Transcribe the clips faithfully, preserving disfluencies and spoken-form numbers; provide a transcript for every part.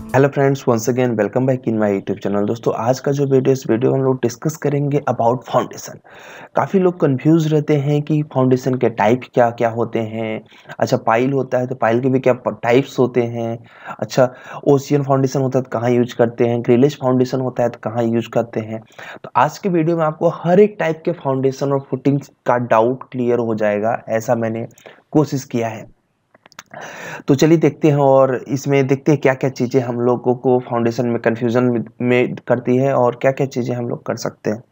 Hello friends, once again welcome back in my YouTube channel. दोस्तों, आज का जो वीडियो इस वीडियो में हम लोग डिस्कस करेंगे अबाउट फाउंडेशन। काफ़ी लोग कंफ्यूज रहते हैं कि फाउंडेशन के टाइप क्या क्या होते हैं। अच्छा, पाइल होता है तो पाइल के भी क्या टाइप्स होते हैं। अच्छा, ओशियन फाउंडेशन होता है तो कहाँ यूज करते हैं, ग्रिलेज फाउंडेशन होता है तो कहाँ यूज करते हैं। तो आज के वीडियो में आपको हर एक टाइप के फाउंडेशन और फुटिंग्स का डाउट क्लियर हो जाएगा, ऐसा मैंने कोशिश किया है। तो चलिए देखते हैं और इसमें देखते हैं क्या क्या चीज़ें हम लोगों को फाउंडेशन में कन्फ्यूज़न में, में करती है और क्या क्या चीज़ें हम लोग कर सकते हैं।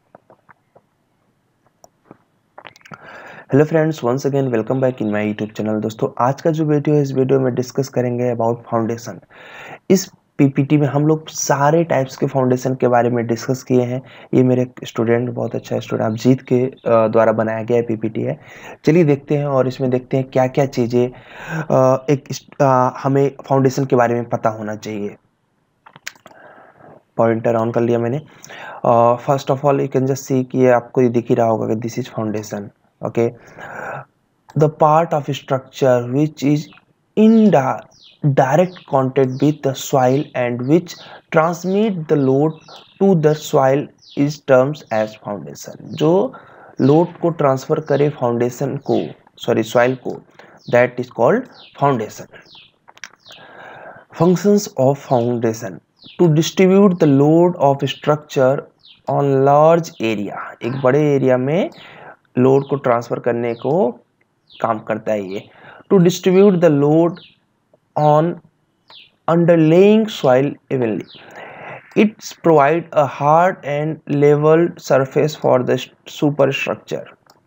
Hello friends, once again welcome back in my YouTube channel. दोस्तों, आज का जो वीडियो है इस वीडियो में डिस्कस करेंगे अबाउट फाउंडेशन। इस पीपीटी में हम लोग सारे टाइप्स के फाउंडेशन के बारे में डिस्कस किए हैं। ये मेरे स्टूडेंट, बहुत अच्छा स्टूडेंट अभिजीत के द्वारा बनाया गया पीपीटी है। चलिए देखते हैं और इसमें देखते हैं क्या क्या चीज़ें एक आ, हमें फाउंडेशन के बारे में पता होना चाहिए। पॉइंटर ऑन कर लिया मैंने। First of all you can just see कि ये आपको ये दिख ही रहा होगा कि this is foundation. Okay, the part of structure which is in direct contact with the soil and which transmit the load to the soil is terms as foundation। जो लोड को ट्रांसफर करे फाउंडेशन को, sorry soil को, that is called foundation. Functions of foundation to distribute the load of structure on large area. एक बड़े area में load को transfer करने को काम करता है ये। To distribute the load on underlying soil evenly. It provides a hard and level surface for the superstructure.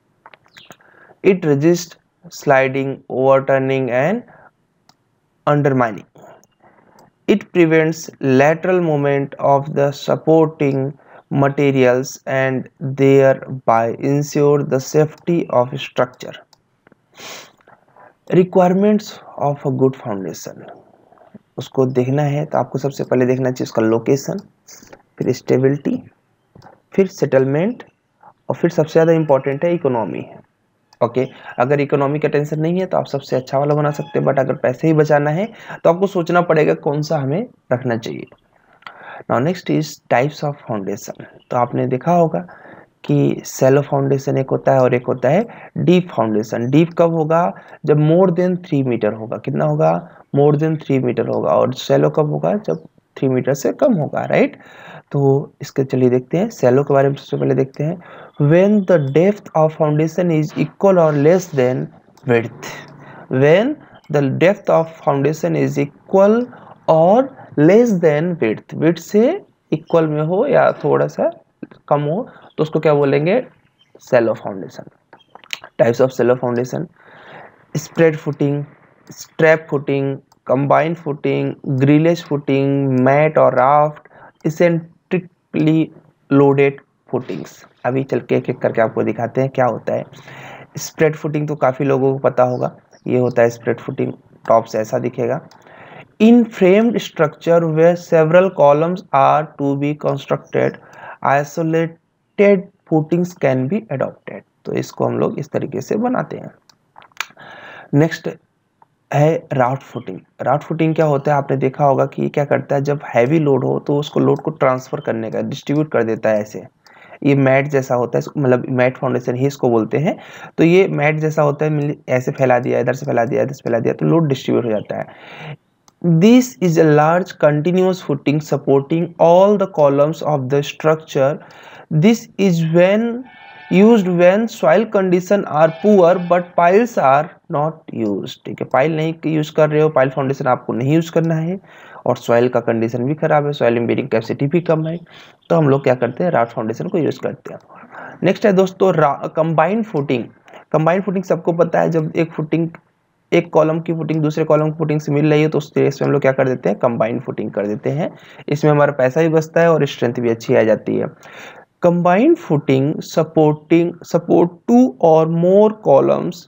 It resists sliding, overturning and undermining. It prevents lateral movement of the supporting materials and thereby ensure the safety of structure. Requirements of a good foundation, उसको देखना है तो आपको सबसे पहले देखना चाहिए उसका लोकेशन, फिर स्टेबिलिटी, फिर सेटलमेंट और फिर सबसे ज़्यादा इंपॉर्टेंट है इकोनॉमी। ओके, अगर इकोनॉमी का टेंशन नहीं है तो आप सबसे अच्छा वाला बना सकते हैं, बट अगर पैसे ही बचाना है तो आपको सोचना पड़ेगा कौन सा हमें रखना चाहिए। Now next is types of foundation. तो आपने देखा होगा कि सेलो फाउंडेशन एक होता है और एक होता है डीप फाउंडेशन। डीप कब होगा? जब मोर देन थ्री मीटर होगा। कितना होगा? मोर देन थ्री मीटर होगा। और सेलो कब होगा? जब थ्री मीटर से कम होगा, राइट। तो इसके चलिए देखते हैं सेलो के बारे में। सबसे पहले देखते हैं when the depth of foundation is equal और less than width. When the depth of foundation is equal और लेस देन विड्थ, विड्थ से इक्वल में हो या थोड़ा सा कम हो तो उसको क्या बोलेंगे? Shallow foundation. Types of shallow foundation: spread footing, strap footing, combined footing, grillage footing, mat और राफ्ट, इसेंट्रिकली लोडेड फुटिंग्स। अभी चल के एक एक करके आपको दिखाते हैं क्या होता है। स्प्रेड फुटिंग तो काफ़ी लोगों को पता होगा, ये होता है स्प्रेड फुटिंग। टॉप से ऐसा दिखेगा। In framed structure where several columns are to be constructed, isolated footings can be adopted. तो इसको हम लोग इस तरीके से बनाते हैं। नेक्स्ट है राफ्ट फुटिंग। राफ्ट फुटिंग क्या होता है? आपने देखा होगा कि ये क्या करता है, जब हैवी लोड हो तो उसको लोड को ट्रांसफर करने का, डिस्ट्रीब्यूट कर देता है ऐसे। ये मैट जैसा होता है, मतलब मैट फाउंडेशन ही इसको बोलते हैं। तो ये मैट जैसा होता है, ऐसे फैला दिया, इधर से फैला दिया, इधर से फैला दिया तो लोड डिस्ट्रीब्यूट हो जाता है। This is a large continuous footing supporting all the columns of the structure. This is when used when soil condition are poor but piles are not used। ठीक है, पाइल नहीं यूज कर रहे हो, pile foundation आपको नहीं use करना है और सॉइल का कंडीशन भी खराब है, सॉइल एम्बेडिंग कैपेसिटी भी कम है, तो हम लोग क्या करते हैं? राफ्ट फाउंडेशन को यूज करते हैं। नेक्स्ट है दोस्तों कंबाइंड फुटिंग। कंबाइंड फुटिंग सबको पता है, जब एक फुटिंग, एक कॉलम की फुटिंग दूसरे कॉलम की फुटिंग से मिल रही है तो उस केस में हम लोग क्या कर देते हैं? कंबाइंड फुटिंग कर देते हैं। इसमें हमारा पैसा भी बचता है और स्ट्रेंथ भी अच्छी आ जाती है। Combined footing supporting support two और more columns,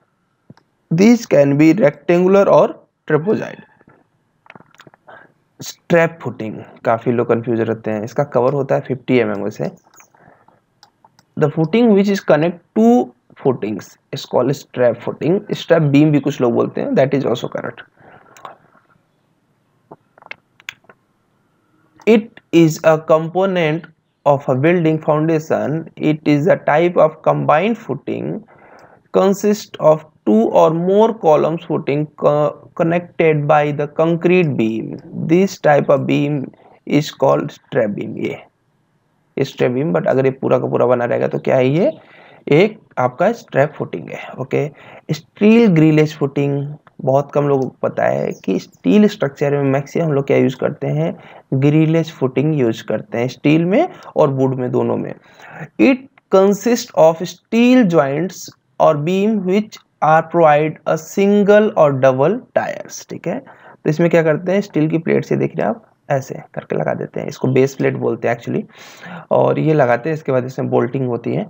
this can be rectangular और ट्रेपेजॉइड। स्ट्रैप फुटिंग, काफी लोग कंफ्यूज रहते हैं। इसका कवर होता है फिफ्टी एम एम से। The footing which is connect to footings is called strap footing. Strap beam भी कुछ लोग बोलते हैं, that is also correct. It is a component of a building foundation. It is a type of combined footing, consists of two or more columns footing co connected by the concrete beam. This type of beam is called strap beam. ये strap beam, but अगर ये पूरा का पूरा बना रहेगा तो क्या है, ये एक आपका स्ट्रैप फुटिंग है। ओके, स्टील ग्रिलेज फुटिंग बहुत कम लोगों को पता है कि स्टील स्ट्रक्चर में मैक्सिमम हम लोग क्या यूज करते हैं, ग्रिलेज फुटिंग यूज करते हैं, स्टील में और वुड में, दोनों में। It consist of steel joints और beam which are provide a single और डबल टायर्स। ठीक है, तो इसमें क्या करते हैं, स्टील की प्लेट से देख रहे हैं आप, ऐसे करके लगा देते हैं, इसको बेस प्लेट बोलते हैं एक्चुअली, और ये लगाते हैं। इसके बाद इसमें बोल्टिंग होती है।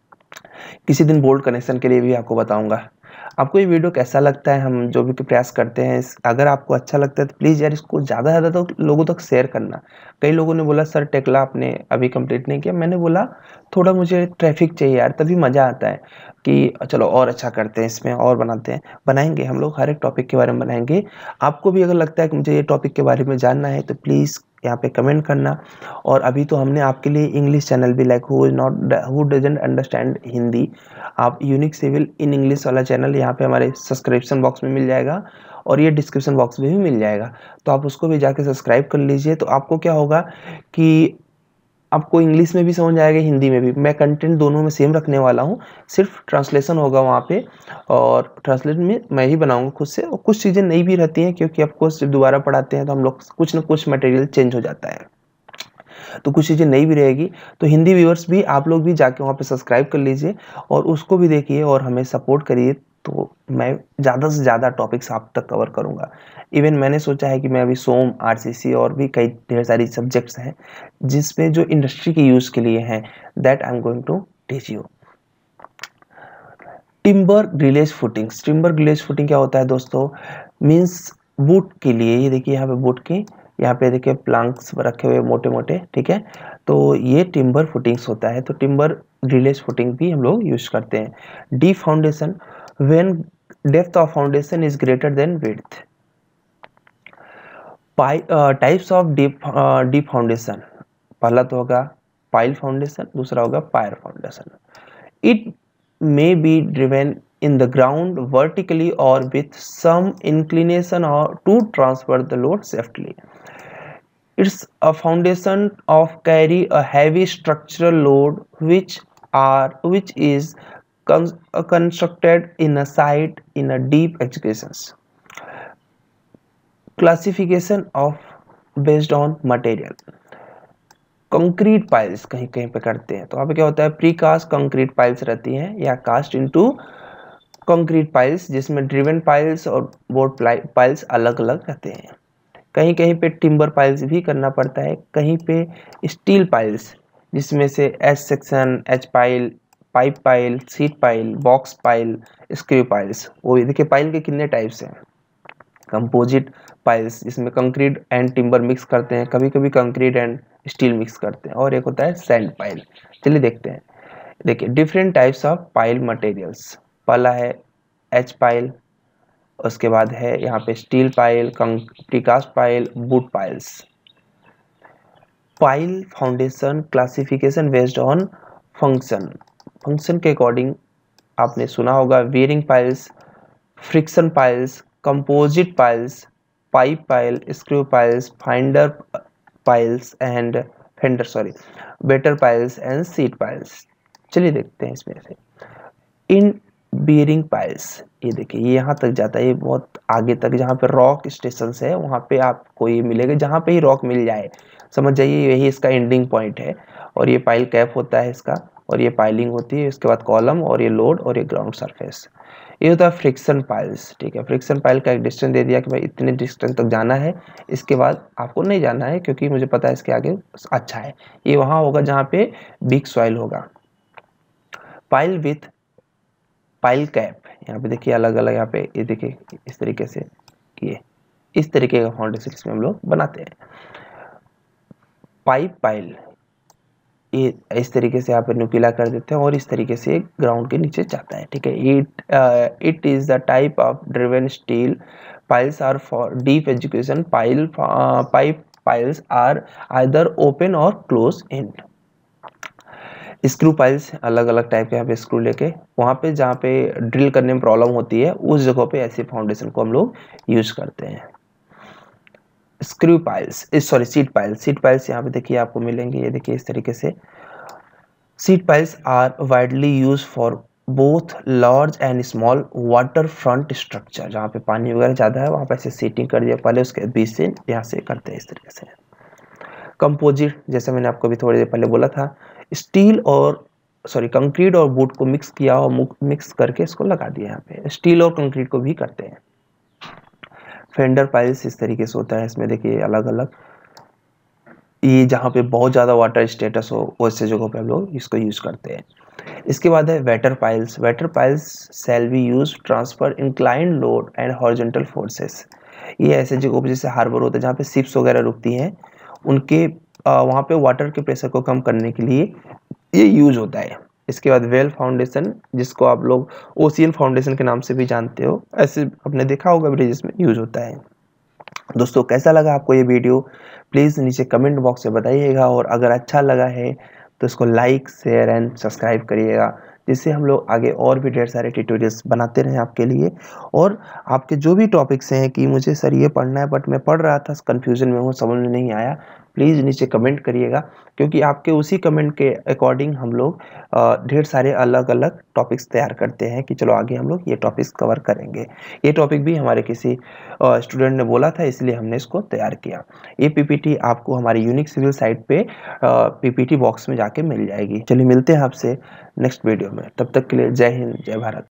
किसी दिन बोल्ट कनेक्शन के लिए भी आपको बताऊंगा। आपको ये वीडियो कैसा लगता है, हम जो भी प्रयास करते हैं, अगर आपको अच्छा लगता है तो प्लीज़ यार इसको ज़्यादा से ज़्यादा तो लोगों तक शेयर करना। कई लोगों ने बोला सर टेक्ला आपने अभी कंप्लीट नहीं किया, मैंने बोला थोड़ा मुझे ट्रैफिक चाहिए यार, तभी मज़ा आता है कि चलो और अच्छा करते हैं, इसमें और बनाते हैं, बनाएंगे हम लोग, हर एक टॉपिक के बारे में बनाएंगे। आपको भी अगर लगता है कि मुझे ये टॉपिक के बारे में जानना है तो प्लीज़ यहाँ पे कमेंट करना। और अभी तो हमने आपके लिए इंग्लिश चैनल भी, like who is not who doesn't understand Hindi, आप यूनिक सिविल इन इंग्लिश वाला चैनल यहाँ पे हमारे सब्सक्रिप्शन बॉक्स में मिल जाएगा, और ये डिस्क्रिप्शन बॉक्स में भी मिल जाएगा, तो आप उसको भी जाके सब्सक्राइब कर लीजिए। तो आपको क्या होगा कि आपको इंग्लिश में भी समझ आएगा, हिंदी में भी। मैं कंटेंट दोनों में सेम रखने वाला हूँ, सिर्फ ट्रांसलेशन होगा वहाँ पे, और ट्रांसलेट में मैं ही बनाऊंगा खुद से, और कुछ चीज़ें नई भी रहती हैं क्योंकि आपको सिर्फ दोबारा पढ़ाते हैं तो हम लोग कुछ ना कुछ मटेरियल चेंज हो जाता है, तो कुछ चीज़ें नई भी रहेगी। तो हिंदी व्यूअर्स भी, आप लोग भी जाके वहाँ पे सब्सक्राइब कर लीजिए और उसको भी देखिए और हमें सपोर्ट करिए, तो मैं ज़्यादा से ज़्यादा टॉपिक्स आप तक कवर करूँगा। इवन मैंने सोचा है कि मैं अभी सोम, आरसीसी और भी कई ढेर सारी सब्जेक्ट्स हैं जिसमें जो इंडस्ट्री के यूज़ के लिए हैं, that I am going to teach you. Timber grillage footings. Timber grillage footing क्या होता है दोस्तों, मीन्स वुड के लिए, ये देखिए यहाँ पे वुड की, यहाँ पे देखिए प्लांक्स रखे हुए मोटे मोटे, ठीक है, तो ये टिम्बर फुटिंग्स होता है। तो टिम्बर ग्रिलेज फुटिंग भी हम लोग यूज करते हैं। Deep foundation, when depth of foundation is greater than width. Types of deep deep foundation, पहला तो होगा पाइल फाउंडेशन, दूसरा होगा pier foundation. It may be driven in the ground vertically or with some inclination or to transfer the load safely. It's a foundation of carry a heavy structural load which are which is con constructed in a site in a deep executions. Classification of based on material. Concrete piles कहीं कहीं पे करते हैं, तो वहाँ पे क्या होता है, प्री कास्ट कंक्रीट पाइल्स रहती हैं या कास्ट इनटू कंक्रीट पाइल्स, जिसमें ड्रिवन पाइल्स और बोर्ड पाइल्स अलग अलग रहते हैं। कहीं कहीं पे टिम्बर पाइल्स भी करना पड़ता है, कहीं पे स्टील पाइल्स, जिसमें से S section, H pile, pipe pile, sheet pile, box pile, screw piles. वो देखिए पाइल के कितने टाइप्स हैं। कंपोजिट पाइल्स, जिसमें कंक्रीट एंड टिम्बर मिक्स करते हैं, कभी कभी कंक्रीट एंड स्टील मिक्स करते हैं, और एक होता है सैंड पाइल। चलिए देखते हैं। देखिए different types of pile materials, पहला है एच पाइल, उसके बाद है यहाँ पे steel pile, precast pile, wood piles. Pile foundation classification based on function. Function के अकॉर्डिंग आपने सुना होगा bearing piles, friction piles, composite piles, pipe pile, screw piles, finder piles and fender sorry batter piles and sheet piles. चलिए देखते हैं इसमें से। In bearing piles, ये देखिए ये यहाँ तक जाता है, ये बहुत आगे तक, जहाँ पे रॉक स्टेशन है वहाँ पे आपको ये मिलेगा, जहाँ पे ही रॉक मिल जाए समझ जाइए यही इसका एंडिंग पॉइंट है। और ये पाइल कैप होता है इसका, और ये पाइलिंग होती है, इसके बाद कॉलम, और ये लोड, और ये ग्राउंड सरफेस। ये होता है फ्रिक्शन पाइल्स। ठीक है, फ्रिक्शन पाइल का एक डिस्टेंस दे दिया कि भाई इतने डिस्टेंस तक जाना है, इसके बाद आपको नहीं जाना है क्योंकि मुझे पता है इसके आगे अच्छा है। ये वहाँ होगा जहाँ पे बिग सॉइल होगा। पाइल विथ पाइल कैप, यहाँ पे देखिए अलग अलग, यहाँ पे ये देखिए इस तरीके से, ये इस तरीके का फाउंडेशन इसमें हम लोग बनाते हैं। पाइप पाइल ये इस तरीके से यहाँ पे नुकीला कर देते हैं और इस तरीके से ग्राउंड के नीचे जाता है। ठीक है, it it is the type of driven steel piles are for deep education pile pipe piles are either open or close in. स्क्रू पाइल्स अलग अलग टाइप के, यहाँ पे स्क्रू लेके वहाँ पे जहाँ पे ड्रिल करने में प्रॉब्लम होती है उस जगह पे ऐसे फाउंडेशन को हम लोग यूज करते हैं। Screw piles, sorry sheet piles, sheet piles यहाँ पे देखिए आपको मिलेंगे, ये देखिए इस तरीके से। Sheet piles are widely use for both large and small water front structure, जहाँ पे पानी वगैरह ज़्यादा है वहाँ पे ऐसे सीटिंग कर दिया पहले, उसके बीच से यहाँ से करते हैं इस तरीके से। कंपोजिट, जैसे मैंने आपको भी थोड़ी देर पहले बोला था, स्टील और सॉरी कंक्रीट और वुड को मिक्स किया और मिक्स करके इसको लगा दिया। यहाँ पे स्टील और कंक्रीट को भी करते हैं। फेंडर पाइल्स इस तरीके से होता है, इसमें देखिए अलग अलग, ये जहाँ पे बहुत ज़्यादा वाटर स्टेटस हो वैसे जगहों पे हम लोग इसको यूज करते हैं। इसके बाद है batter piles. Batter piles shall be use transfer inclined load and horizontal forces. ये ऐसे जगहों पे जैसे हार्बर होते हैं जहाँ पे शिप्स वगैरह रुकती हैं, उनके वहाँ पे वाटर के प्रेशर को कम करने के लिए ये यूज होता है। इसके बाद वेल फाउंडेशन, जिसको आप लोग ओशियन फाउंडेशन के नाम से भी जानते हो, ऐसे आपने देखा होगा ब्रिजेस में यूज होता है। दोस्तों कैसा लगा आपको ये वीडियो, प्लीज़ नीचे कमेंट बॉक्स में बताइएगा, और अगर अच्छा लगा है तो इसको लाइक शेयर एंड सब्सक्राइब करिएगा, जिससे हम लोग आगे और भी ढेर सारे ट्यूटोरियल्स बनाते रहें आपके लिए। और आपके जो भी टॉपिक्स हैं कि मुझे सर ये पढ़ना है बट मैं पढ़ रहा था कन्फ्यूजन में हूँ, समझ में नहीं आया, प्लीज़ नीचे कमेंट करिएगा, क्योंकि आपके उसी कमेंट के अकॉर्डिंग हम लोग ढेर सारे अलग अलग टॉपिक्स तैयार करते हैं कि चलो आगे हम लोग ये टॉपिक्स कवर करेंगे। ये टॉपिक भी हमारे किसी स्टूडेंट ने बोला था, इसलिए हमने इसको तैयार किया। ये पीपीटी आपको हमारी यूनिक सिविल साइट पे पीपीटी बॉक्स में जाके मिल जाएगी। चलिए मिलते हैं आपसे नेक्स्ट वीडियो में, तब तक के लिए जय हिंद जय भारत।